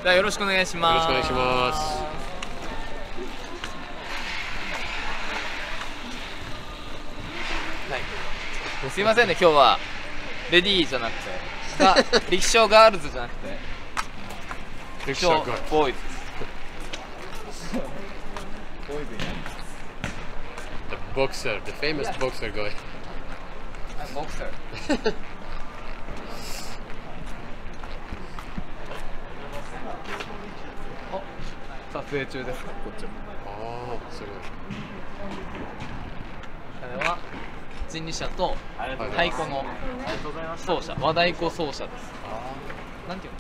じゃあよろしくお願いします。 よろしくお願いします。 はい、すいませんね、今日はレディーじゃなくて力勝ガールズじゃなくて力勝ボーイズボーイズになります。 The boxer, the famous boxer guy. I'm boxer. 撮影中ですか、こっちも。 ああ、すごい。 これは人力車と太鼓の奏者、和太鼓奏者です。なんていうの？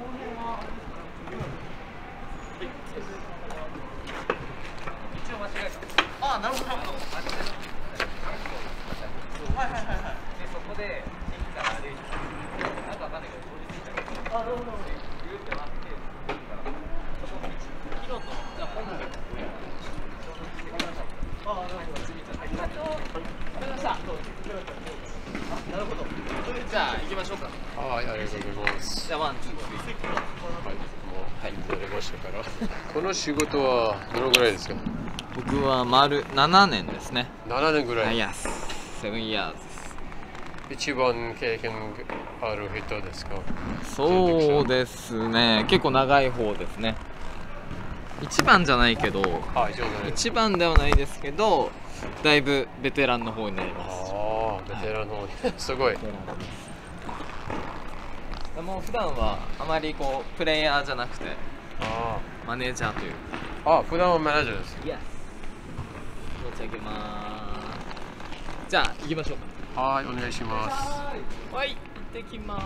一応間違えた。ああ、なるほど。はいはいはいはい。で、そこで駅から歩いて、なんかわかんないけど、通り過ぎたけど、あ、どうも。ぐるって回って、そこキロとじゃあ本部で。ああ、なるほど。ありがとう。わかりました。なるほど。じゃあ行きましょうか。 はい、ありがとうございます。 じゃあワンツースリー。 はい、もう慣れましたから。この仕事はどのぐらいですか？ 僕は丸7年ですね。 7年ぐらい。 Yes, 7 years です。 一番経験ある人ですか？ そうですね。結構長い方ですね。一番じゃないけど、一番ではないですけど、だいぶベテランの方になります。 ああ、ベテランの方に、すごい。 でも普段はあまりこうプレイヤーじゃなくて、マネージャーという。 ああ、普段はマネージャーです。 Yes。持ち上げます。じゃあ行きましょうか。 はい、お願いします。 はい、行ってきます。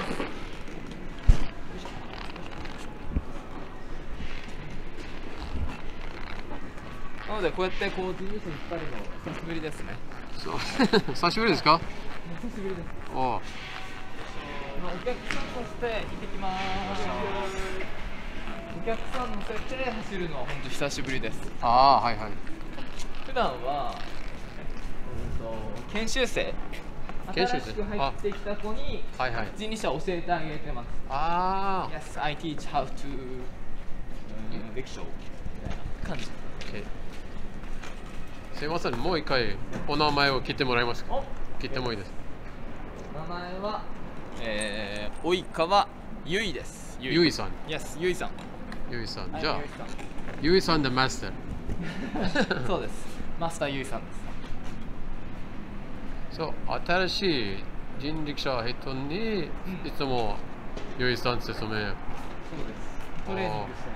なのでこうやってこう人力車に引っ張るの久しぶりですね。 そう久しぶりですか？ 久しぶりです。 おお。 お客さん乗せて行ってきます。お客さん乗せて走るのは本当久しぶりです。 ああ、はいはい。 普段は研修生、新しく入ってきた子に人力車を教えてあげてます。 ああ。 Yes, I teach how to 力勝みたいな感じ。 すいません、もう一回お名前を聞いてもらえますか？聞いてもいいですか？ 名前は及川ゆいです。 ゆいさん。 Yes、ゆいさん。 ゆいさん。じゃあ、ゆいさんでマスター。そうです。マスターゆいさんです。 そう、新しい人力車人にいつもゆいさん説明。そうです。 トレーニングしてます。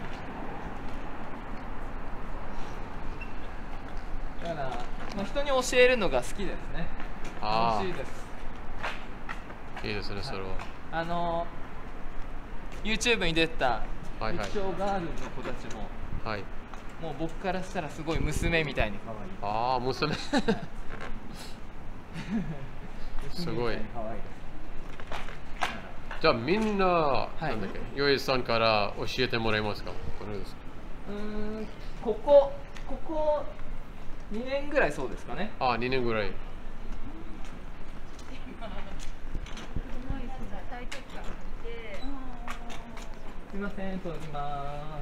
だから、まあ、人に教えるのが好きですね。楽しいです。 いいですね、それは。YouTube に出た力勝ガールの子たちも、もう僕からしたらすごい娘みたいに可愛い。 ああ、娘。すごい。じゃあみんな、なんだっけ、ゆいさんから教えてもらえますか？ ここ2年ぐらいそうですかね。 ああ、2年ぐらい。 すみません、取ります。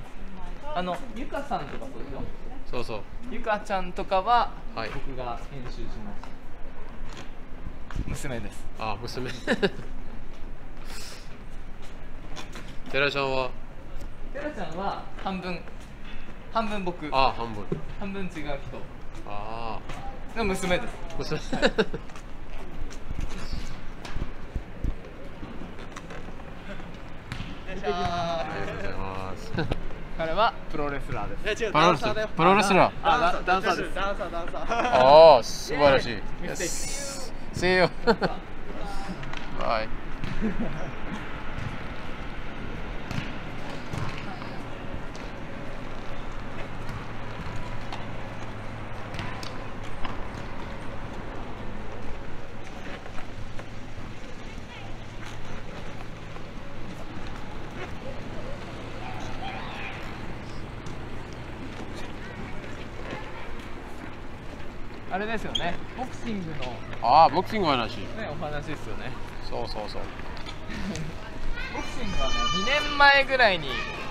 ゆかさんとかそうですよ。 そうそう。 ゆかちゃんとかは、僕が編集します。娘です。 ああ、娘。テラちゃんは？ テラちゃんは半分僕。 ああ、半分。 半分違う人。 ああ。の娘です。 娘。 ありがとうございます。彼はプロレスラーです。 プロレスラー。 あ、ダンサーです。ダンサー。 ああ、素晴らしい。See you. Bye. あれですよね、ボクシングのボクシングの話、 お話ですよね。 そうそうそう。 ボクシングはね、2年前ぐらいに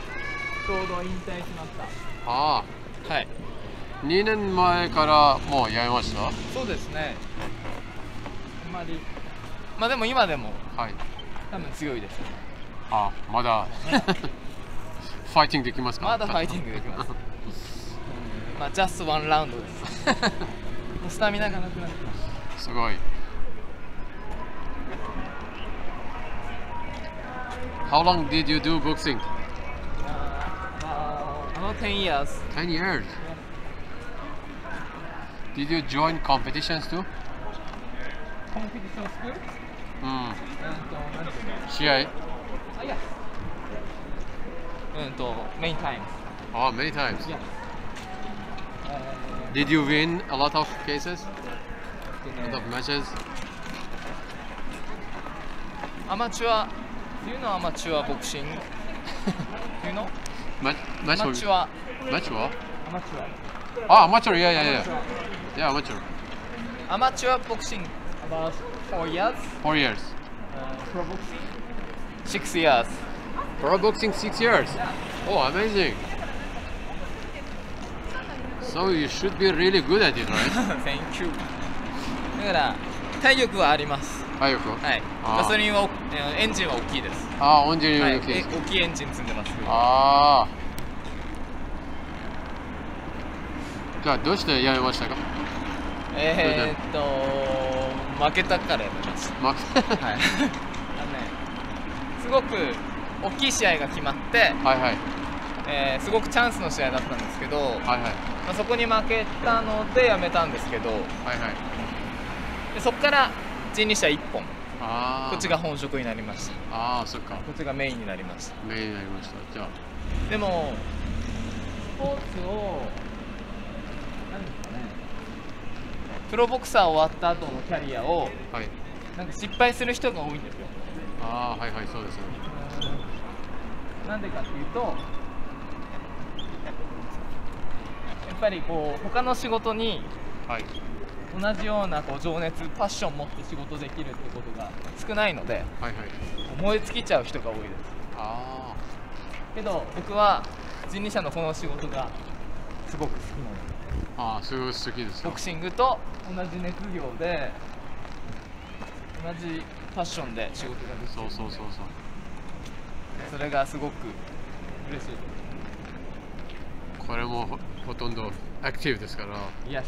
ちょうど引退しましあた。はい。 あ、2年前からもうやめました。 そうですね。あんまり。まあでも今でも、 はい。 多分強いです。 あ、まだファイティングできますか？ まだファイティングできます。まあ、ジャストワンラウンドです。もうスタミナがなくなってます。 すごい。How long did you do boxing? About 10 years. 10 years. Did you join competitions too? Competition school? うん。 なんていうの？ 試合？ あ、いや。many times. Oh, many times. Yeah. Did you win a lot of cases? A lot of matches? アマチュア、do you know アマチュアボクシング？ Do you know? Match? アマチュア。 Match what? アマチュア。 Ah, amateur. Yeah, yeah, yeah. Yeah, amateur. アマチュアボクシング about 4 years. 4 years. Pro boxing 6 years. Pro boxing 6 years. Oh, amazing. So you should be really good at it, right? Thank you. だから体力はあります。 体力？ はい。ガソリンはエンジンは大きいです。 ああ、エンジンは大大きいです。 大きいエンジン積んでます。 ああ。じゃあどうしてやめましたか？ 負けたからやめました。はい。すごく大きい試合が決まって、 はいはい。 すごくチャンスの試合だったんですけど、 はいはい。 まあ、そこに負けたのでやめたんですけど、 はいはい。 でそこから人力車1本、 あこっちが本職になりました。 ああ、そっか。 こっちがメインになりました。 メインになりました。じゃあ。 でもスポーツを何ですかね、プロボクサー終わった後のキャリアを、 はい。 なんか失敗する人が多いんですよ。 ああ、はいはい、そうですね。 なんでかっていうと、やっぱりこう他の仕事に同じようなこう情熱、パッションを持って仕事できるってことが少ないので、 はいはい。 燃え尽きちゃう人が多いです。 あけど僕は人力車のこの仕事がすごく好きなので、 ああ、すごい好きですか。 ボクシングと同じ熱量で同じパッションで仕事ができる。 そうそうそうそう。 それがすごく嬉しい。 これもほとんどアクティブですから。 Yes。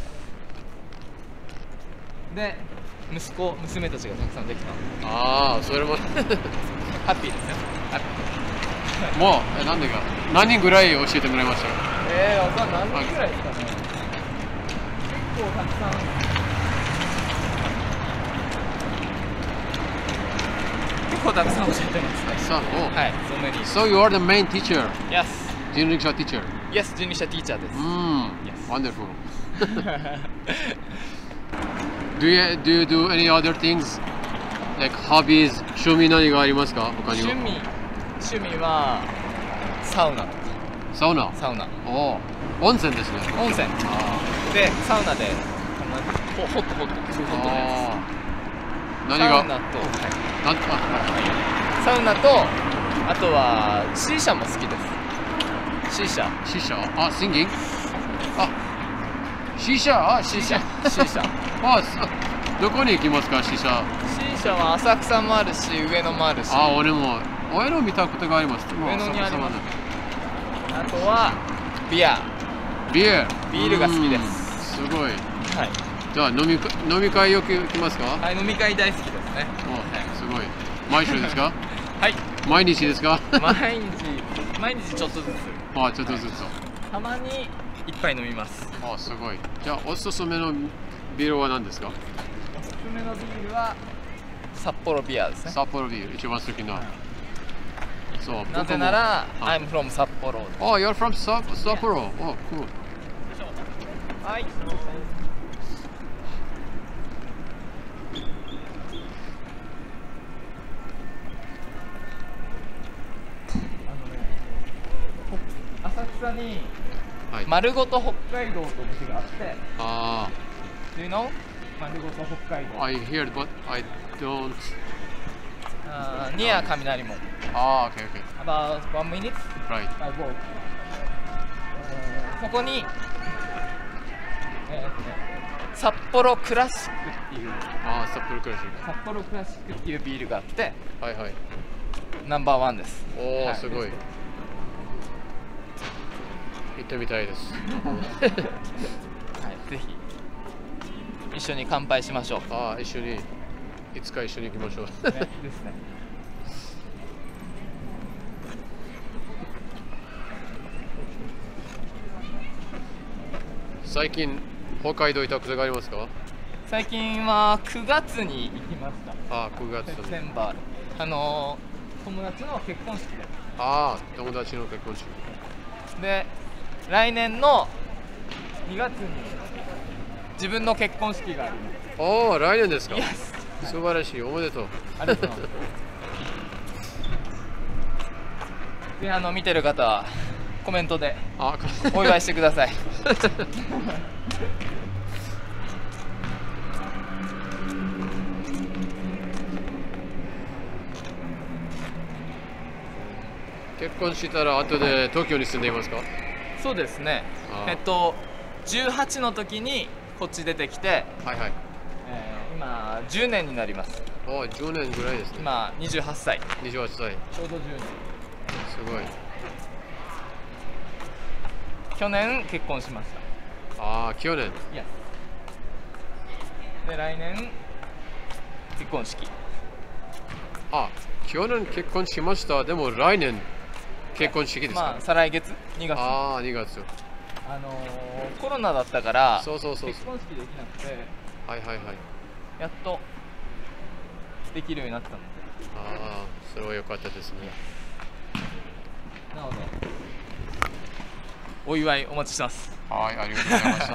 で、息子、娘たちがたくさんできたので。 ああ、それもハッピーですよ。ハッピー。 もう、なんでか、何人ぐらい教えてもらいましたか？ わかんない。何人ぐらいですかね。結構たくさん。結構たくさん教えてますね。 たくさん。 はい、so many. So you are the main teacher? Yes. 人力車 teacher? Yes, 人力車 teacher です。Yes. Wonderful. Do you do any other things? Like hobbies? 趣味何がありますか？他には。 趣味はサウナ。 サウナ。おお、温泉ですね。 温泉。で、サウナでホット。そうホットです。 何が？ サウナと、サウナと、あとはシーシャも好きです。シーシャ。 あ、singing？あ、シーシャ。あ、どこに行きますか、シーシャ？ シーシャは浅草もあるし、上野もあるし。 あ、俺も見たことがあります。 上野にあります。あとはビールが好きです。 すごい。 はい。 じゃあ飲み会よく行きますか？ はい、飲み会大好きですね。 すごい。毎週ですか？ はい。 毎日ですか？ 毎日ちょっとずつ。 あ、ちょっとずつ。 たまに一杯飲みます。 あ、すごい。じゃあおすすめのビールは何ですか？ おすすめのビールは札幌ビアですね。 札幌ビール、一番好きな。そう。 なぜなら、I'm from 札幌。 Oh, you're from Sapporo. Oh, cool. はい。浅草に丸ごと北海道という店があって、 ああ。 Do you know? 丸ごと北海道。 I heard, but I don't. near 雷門。 ああ、OK, OK. About 1 minute Right. by walk. そこに、札幌クラシックっていうああ、札幌クラシック。 札幌クラシックっていうビールがあって、 はいはい。 ナンバーワンです。 おお、 はいすごい。行ってみたいです。 はい、ぜひ一緒に乾杯しましょう。 ああ、一緒に。いつか一緒に行きましょう。 ね、ですね。 最近北海道行ったことがありますか？ 最近は9月に行きました。 ああ、9月。 セプテンバー。友達の結婚式で。 ああ、友達の結婚式。 で、来年の2月に自分の結婚式があります。 おお、来年ですか？ Yes。 素晴らしい、おめでとう。 ありがとうございます。ぜひ見てる方はコメントであ、 お祝いしてください。 結婚したら後で東京に住んでいますか？ そうですね。18の時にこっち出てきて、 はいはい。 今10年になります。 おお、10年ぐらいですね。 今28歳。 28歳。 ちょうど10年。 すごい。 去年結婚しました。 ああ、去年。 いや。で、来年結婚式。 あ、去年結婚しました。でも来年結婚式ですか？ まあ、再来月2月。 ああ、2月。 コロナだったからそうそうそうそう。 結婚式できなくて、 はいはいはい。 やっとできるようになったので。 ああ、それは良かったですね。 なので、お祝いお待ちしてます。 はい、ありがとうございました。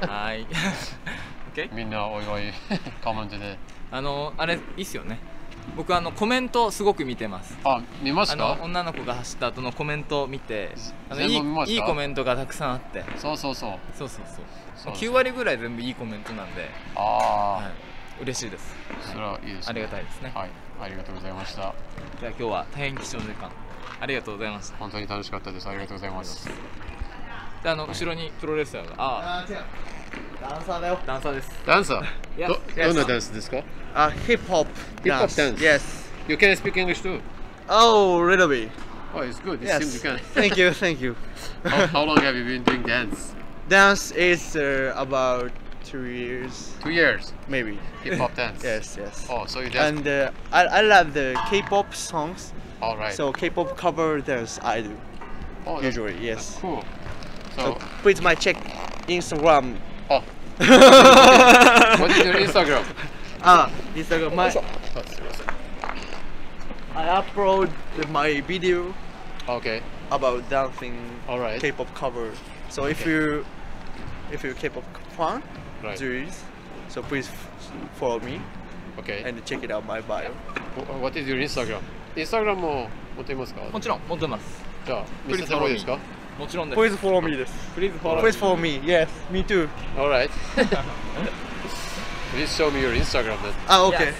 はい。OK？ みんなお祝いコメントで。 あれいいっすよね。僕コメントすごく見てます。 あ、見ますか？ 女の子が走った後のコメントを見て、 全部見ますか？ いいコメントがたくさんあって。 そうそうそう。 そうそうそう。 そう 9割ぐらい全部いいコメントなんで、 ああ、 はい、嬉しいです。 それはいいですね。 ありがたいですね。 はい、ありがとうございました。 では今日は大変貴重な時間ありがとうございました。 本当に楽しかったです。ありがとうございます。 で、後ろにプロレスラーが。ああ、違う。ダンサーだよ。ダンサーです。 ダンサー。 Yes. どんなダンスですか？ Hip hop Hip-hop dance. dance. Yes. You can speak English too. Oh, little bit. Oh, it's good. It Yes. seems you can. Thank you, thank you. How long have you been doing dance? Dance is about 2 years, 2 years. maybe. Hip-hop dance. Yes, yes. Oh, so you dance. And I love the K-pop songs. All right. So K-pop cover dance I do oh, that's usually. Yes. cool. So So, please my check Instagram. oh, what is your Instagram? Instagram. I upload my video Okay. about dancing All right. K-pop cover. So if Okay. you K-pop fan, Right. so please follow me Okay. and check it out my bio. What is your Instagram? Instagram も持っていますか？ もちろん持ってます。 じゃあ見せてもいいですか？ もちろんです。 Please follow me this. Please follow. Please follow me. Yes, me too. All right. Please show me your Instagram then. Okay.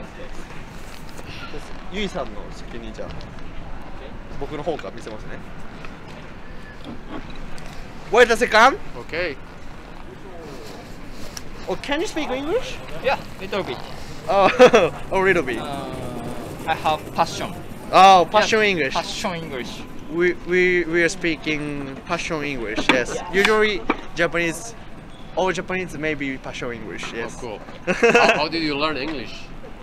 ゆいさんの先にじゃあ僕の方から見せますね。Wait a second. Okay. Oh, can you speak English? Yeah, little bit. Oh, a little bit. I have passion. Oh, passion English. Passion English. We are speaking passion English. Yes. Usually Japanese, all Japanese maybe passion English. Yes. Oh, cool. How did you learn English?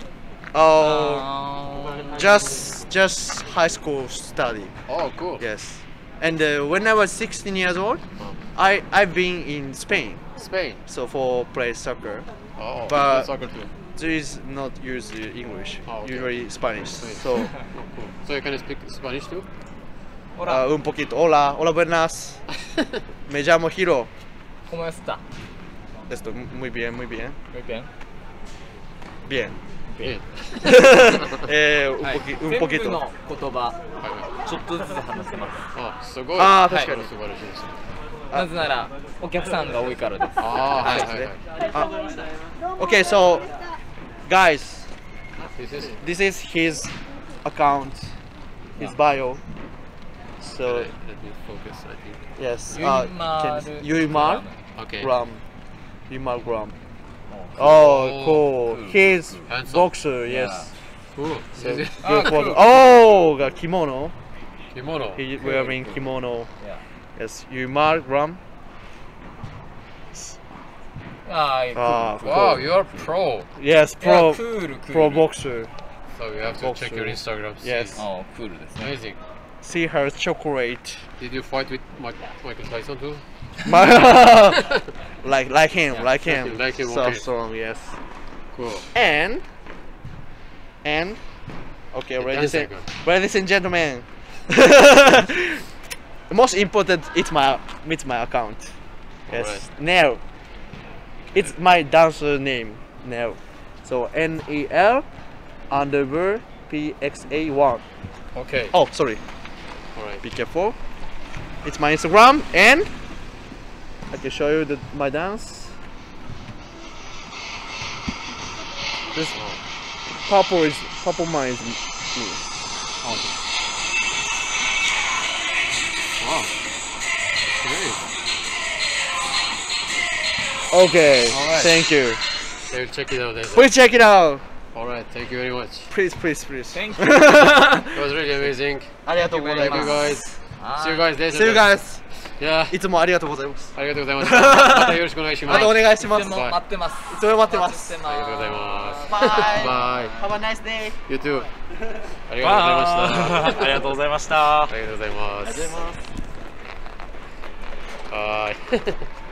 Oh, just high school study. Oh, cool. Yes. And when I was 16 years old, Oh. I've been in Spain. Spain. So for play soccer, Oh, But- soccer too. there is not use English. Oh, okay. Usually Spanish. Spain. So Oh, cool. So you can speak Spanish too? Hola. un poquito. Hola, hola buenas. Me llamo Hiro. ¿Cómo está? Esto muy bien, muy bien. Muy bien. Bien. Bien. Un 全部 poquito. の言葉はいはい。 ちょっとずつ話せます。 あ、すごい。 あー確かに素晴らしいです。 なぜならお客さんが多いからです。 ああ、はいはいはい。 Okay, so guys, This is this is his account. his bio. So Let me focus, I think. yes, Yuimar Yuimar Okay. Graham. Yuimar Graham. Oh, Oh, cool. cool. He's Handsome. boxer. Yes. Cool. So Is it? good Ah, photo. cool. Oh, got kimono. Kimono. He Cool, wearing cool. kimono. Yeah. Yes, Yuimar Graham. Ah, cool. Wow, you are pro. Yes, Yeah, pro cool. boxer. So you have to check your Instagram. Yes. Oh, cool ですね。 Amazing. See her chocolate. Did you fight with Michael Tyson too? like him, like him. Like him, So okay. strong, yes. Cool. And okay, 10 seconds. ladies and gentlemen. The most important it's my account. Yes. Alright. Nel. It's my dancer name. Nel. So NEL _ PXA1. Okay. Oh, sorry. Alright. Be careful. It's my Instagram and I can show you my dance. This purple mine is me. Wow. Great. Okay, Alright. thank you. They will check it out later. Please check it out. Alright, thank you very much. Please. Thank you. It was really amazing. ありがとうござい Thank you ま guys. す。 See you guys later. See you guys. Yeah. いつもありがとうございます。 ありがとうございました。またよろしくお願いしま。 ますたお願いします。 いつも待ってます。 いつも待ってます。 待ってありがとうございます。 Bye. Bye. Have a nice day. You too. ありがとうございました。 ありがとうございました。 ありがとうございます。 ありがとうございます。 はーい。